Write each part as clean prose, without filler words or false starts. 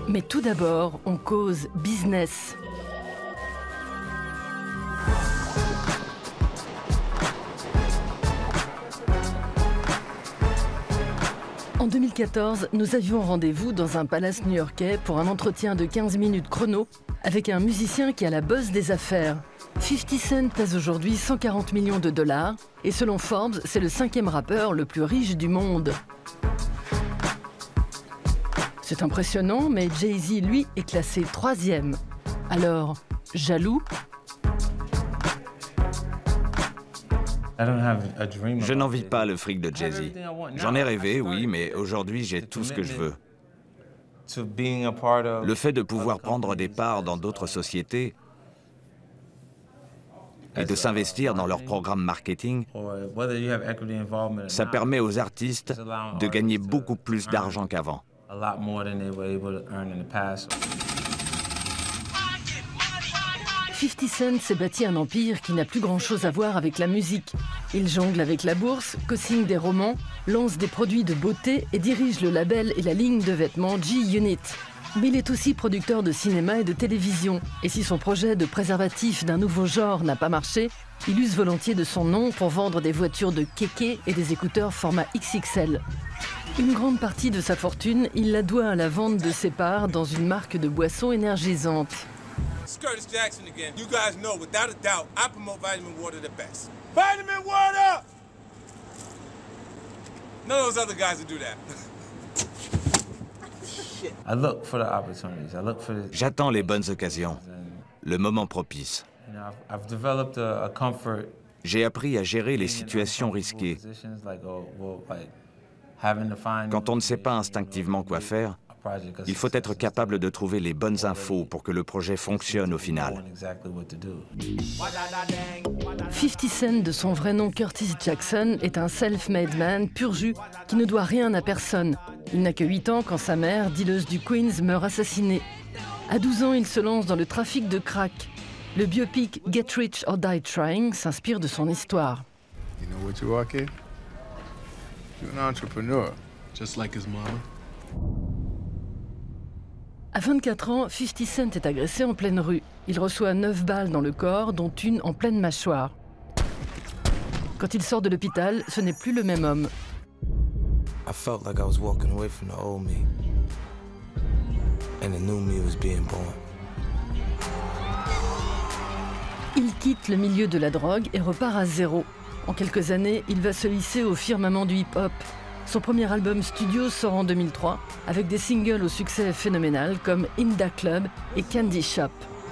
Mais tout d'abord, on cause business. En 2014, nous avions rendez-vous dans un palace new-yorkais pour un entretien de 15 minutes chrono avec un musicien qui a la bosse des affaires. 50 Cent pèse aujourd'hui 140 millions de dollars et selon Forbes, c'est le 5e rappeur le plus riche du monde. C'est impressionnant, mais Jay-Z, lui, est classé 3e. Alors, jaloux ? Je n'envie pas le fric de Jay-Z. J'en ai rêvé, oui, mais aujourd'hui, j'ai tout ce que je veux. Le fait de pouvoir prendre des parts dans d'autres sociétés et de s'investir dans leur programme marketing, ça permet aux artistes de gagner beaucoup plus d'argent qu'avant. 50 Cent s'est bâti un empire qui n'a plus grand-chose à voir avec la musique. Il jongle avec la bourse, co-signe des romans, lance des produits de beauté et dirige le label et la ligne de vêtements G-Unit. Mais il est aussi producteur de cinéma et de télévision. Et si son projet de préservatif d'un nouveau genre n'a pas marché, il use volontiers de son nom pour vendre des voitures de kéké et des écouteurs format XXL. Une grande partie de sa fortune, il la doit à la vente de ses parts dans une marque de boissons énergisantes. Curtis Jackson again. You guys know, without a doubt, I promote Vitamin Water the best. Vitamin Water! None of those other guys will do that. J'attends les bonnes occasions, le moment propice. J'ai appris à gérer les situations risquées. Quand on ne sait pas instinctivement quoi faire, il faut être capable de trouver les bonnes infos pour que le projet fonctionne au final. 50 Cent, de son vrai nom Curtis Jackson, est un self-made man pur jus qui ne doit rien à personne. Il n'a que 8 ans quand sa mère, dealeuse du Queens, meurt assassinée. À 12 ans, il se lance dans le trafic de crack. Le biopic Get Rich or Die Trying s'inspire de son histoire. You know what you are, kid? You're an entrepreneur, just like his mama. À 24 ans, 50 Cent est agressé en pleine rue. Il reçoit 9 balles dans le corps, dont une en pleine mâchoire. Quand il sort de l'hôpital, ce n'est plus le même homme. I felt like I was walking away from the old me, and the new me was being born. Il quitte le milieu de la drogue et repart à zéro. En quelques années, il va se hisser au firmament du hip-hop. Son premier album studio sort en 2003 avec des singles au succès phénoménal comme In Da Club et Candy Shop.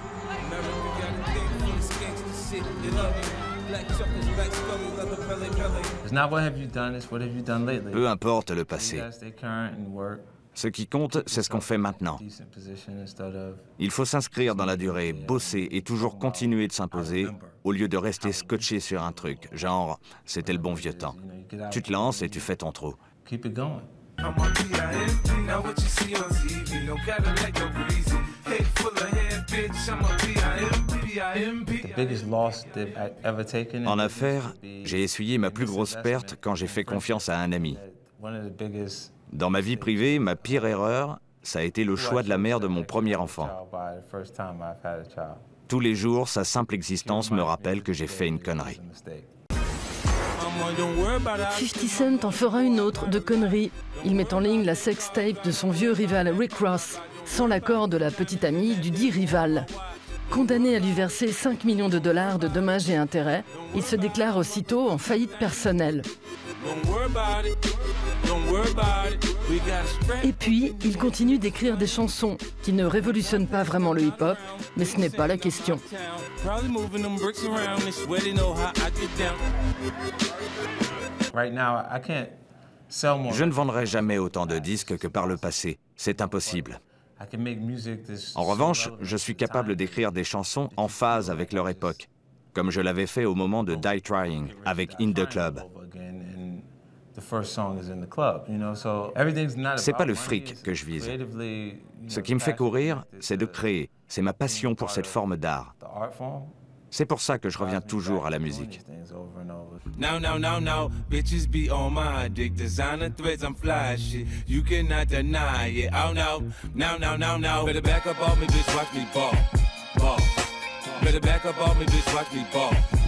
Peu importe le passé. Ce qui compte, c'est ce qu'on fait maintenant. Il faut s'inscrire dans la durée, bosser et toujours continuer de s'imposer au lieu de rester scotché sur un truc, genre « c'était le bon vieux temps ». Tu te lances et tu fais ton trou. En affaires, j'ai essuyé ma plus grosse perte quand j'ai fait confiance à un ami. Dans ma vie privée, ma pire erreur, ça a été le choix de la mère de mon premier enfant. Tous les jours, sa simple existence me rappelle que j'ai fait une connerie. 50 Cent en fera une autre de connerie. Il met en ligne la sextape de son vieux rival Rick Ross, sans l'accord de la petite amie du dit rival. Condamné à lui verser 5 millions de dollars de dommages et intérêts, il se déclare aussitôt en faillite personnelle. Et puis, il continue d'écrire des chansons qui ne révolutionnent pas vraiment le hip-hop, mais ce n'est pas la question. Je ne vendrai jamais autant de disques que par le passé. C'est impossible. En revanche, je suis capable d'écrire des chansons en phase avec leur époque, comme je l'avais fait au moment de Die Trying avec In Da Club. C'est pas le fric que je vise. Ce qui me fait courir, c'est de créer. C'est ma passion pour cette forme d'art. C'est pour ça que je reviens toujours à la musique. No, bitches be on my dick. Designer threads, I'm fly shit. You cannot deny it. Oh no, no. Better back up on me, bitch, watch me ball. Better back up on me, bitch, watch me ball.